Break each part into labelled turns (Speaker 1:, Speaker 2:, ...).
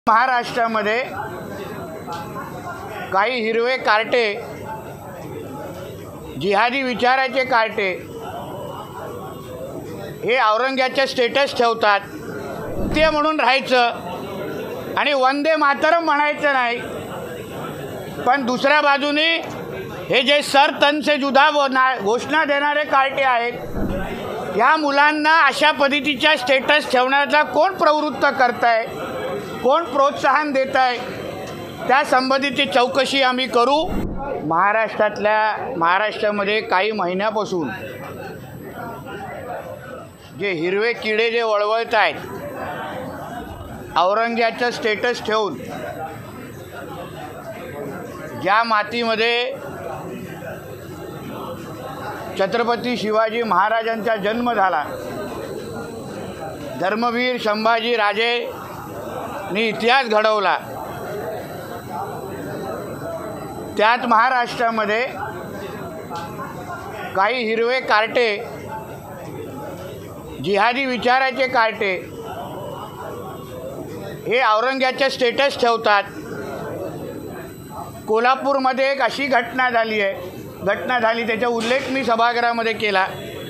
Speaker 1: महाराष्ट्रामध्ये काही हिरवे कार्टे, जिहादी विचाराचे कार्टे हे औरंग्याचे स्टेटस ठेवतात. ते म्हणून राहायचं आणि वंदे मातरम म्हणायचं नाही. पण दुसऱ्या बाजूने हे जे सर तन से जुदा घोषणा देणारे कार्टे आहेत, ह्या मुलांना अशा पद्धतीच्या स्टेटस ठेवण्याचा कोण प्रवृत्त करताय, कोण प्रोत्साहन देत आहे, त्या संबंधीची चौकशी आम्ही करू. महाराष्ट्रामध्ये काही महिन्यापासून जे हिरवे किडे जे वळवळत आहेत, औरंग्याचं स्टेटस ठेवून ज्या मातीमध्ये छत्रपती शिवाजी महाराजांचा जन्म झाला, धर्मवीर संभाजी राजेंनी इतिहास घडवला, त्यात महाराष्ट्रामध्ये काही हिरवे कार्टे, जिहादी विचाराचे कार्टे हे औरंग्याचे स्टेटस ठेवतात. कोल्हापूरमध्ये एक अशी घटना झाली, त्याचा उल्लेख मी सभागृहामध्ये केला,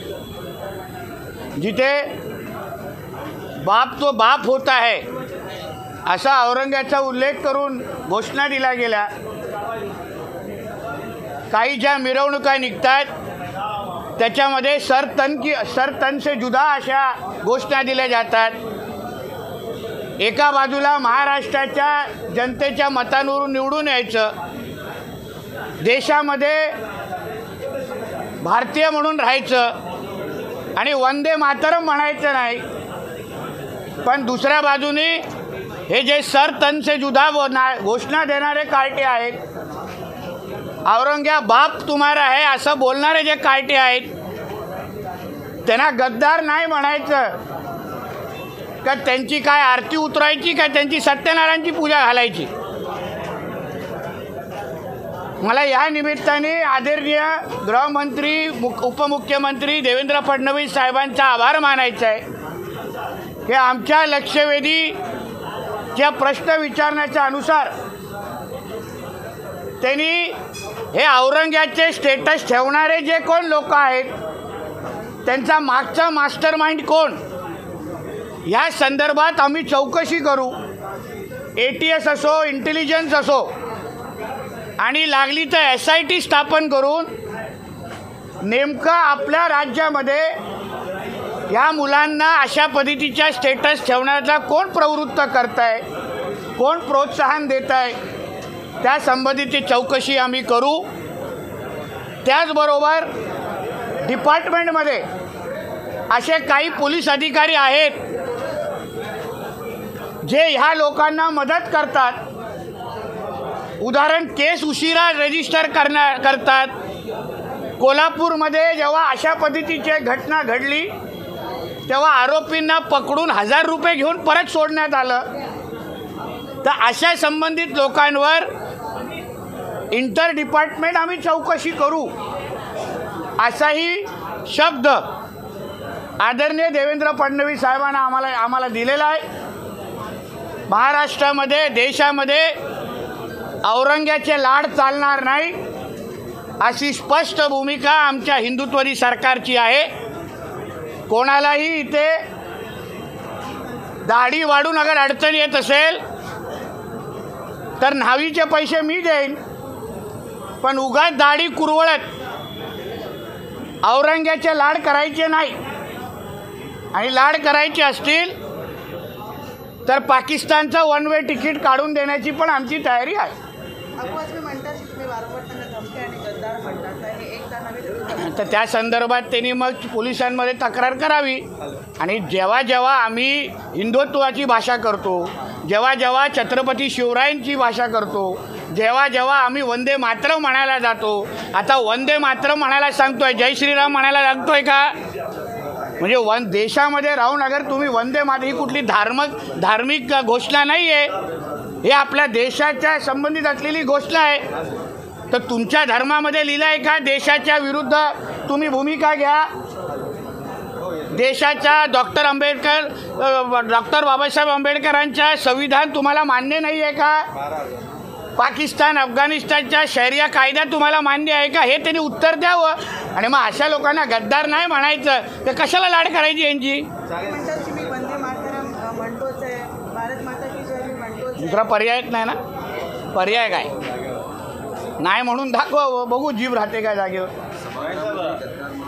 Speaker 1: जिथे बाप तो बाप होता है असा औरंग्याचा उल्लेख करून घोषणा दिल्या गेल्या. काही ज्या मिरवणुका निघतात त्याच्यामध्ये सर तन से जुदा अशा घोषणा दिल्या जातात. एका बाजूला महाराष्ट्राच्या जनतेच्या मतांवरून निवडून यायचं, देशामध्ये भारतीय म्हणून राहायचं आणि वंदे मातरम म्हणायचं नाही. पण दुसऱ्या बाजूने हे जे सर तन से जुदा घोषणा देणारे कार्टे आहेत, औरंग्या बाप तुम्हारा है असं बोलणारे जे कार्टे आहेत, त्यांना गद्दार नाही म्हणायचं का त्यांची काय आरती उतरायची, का त्यांची सत्यनारायणची पूजा घालायची. मला या निमित्ताने आदरणीय गृहमंत्री उपमुख्यमंत्री देवेंद्र फडणवीस साहेबांचा आभार मानायचा आहे की आमच्या लक्षवेधीच्या प्रश्न विचारण्याच्या अनुसार त्यांनी हे औरंग्याचे स्टेटस ठेवणारे जे कोण लोक आहेत, त्यांचा मागचा मास्टर माइंड कोण, ह्या संदर्भात आम्ही चौकशी करू. ATS असो, इंटेलिजन्स असो, आणि लागली तर SIT स्थापन करून नेमकं आपल्या राज्यामध्ये ह्या मुलांना अशा पद्धतीच्या स्टेटस ठेवण्याचा कोण प्रवृत्त करताय, कोण प्रोत्साहन देत आहे, त्या संबंधीची चौकशी आम्ही करू. त्याचबरोबर डिपार्टमेंटमध्ये असे काही पोलीस अधिकारी आहेत जे ह्या लोकांना मदत करतात. उदाहरण, केस उशिरा रजिस्टर करतात. कोल्हापूरमध्ये जेव्हा अशा पद्धतीची घटना घडली तेव्हा आरोपींना पकडून 1000 रुपये घेऊन परत सोडण्यात आलं. तर अशा संबंधित लोकांवर इंटर डिपार्टमेंट आम्ही चौकशी करू, असाही शब्द आदरणीय देवेंद्र फडणवीस साहेबांना आम्हाला दिलेला आहे. महाराष्ट्रामध्ये, देशामध्ये औरंग्याचे लाड चालणार नाही अशी स्पष्ट भूमिका आमच्या हिंदुत्वरी सरकारची आहे. कोणालाही इथे दाढी वाढून अगर अडचण येत असेल तर न्हावीचे पैसे मी देईन, पण उगाच दाढी कुरवळत औरंग्याचे लाड करायचे नाही. आणि लाड करायचे असतील तर पाकिस्तानचं वन वे तिकीट काढून देण्याची पण आमची तयारी आहे. तर त्या संदर्भात त्यांनी मग पोलिसांमध्ये तक्रार करावी. आणि जेव्हा जेव्हा आम्ही हिंदुत्वाची भाषा करतो, जेव्हा जेव्हा छत्रपती शिवरायांची भाषा करतो, जेव्हा जेव्हा आम्ही वंदे मातरम म्हणायला जातो, आता वंदे मातरम म्हणायला सांगतोय, जय श्रीराम म्हणायला सांगतोय का? म्हणजे देशामध्ये राहून अगर तुम्ही वंदे मातरम, ही कुठली धार्मिक घोषणा नाही आहे, हे आपल्या देशाच्या संबंधित असलेली घोषणा आहे. तर तुमच्या धर्मामध्ये लिहिलं आहे का देशाच्या विरुद्ध तुम्ही भूमिका घ्या? देशाच्या डॉक्टर बाबासाहेब आंबेडकरांच्या संविधान तुम्हाला मान्य नाही आहे का? पाकिस्तान अफगाणिस्तानच्या शरिया कायदा तुम्हाला मान्य आहे का? हे त्यांनी उत्तर द्यावं. आणि मग अशा लोकांना गद्दार नाही म्हणायचं तर कशाला लाड करायची यांची? दुसरा पर्यायच नाही ना. पर्याय काय नाही म्हणून दाखवा, बघू जीभ राहते काय जागेवर.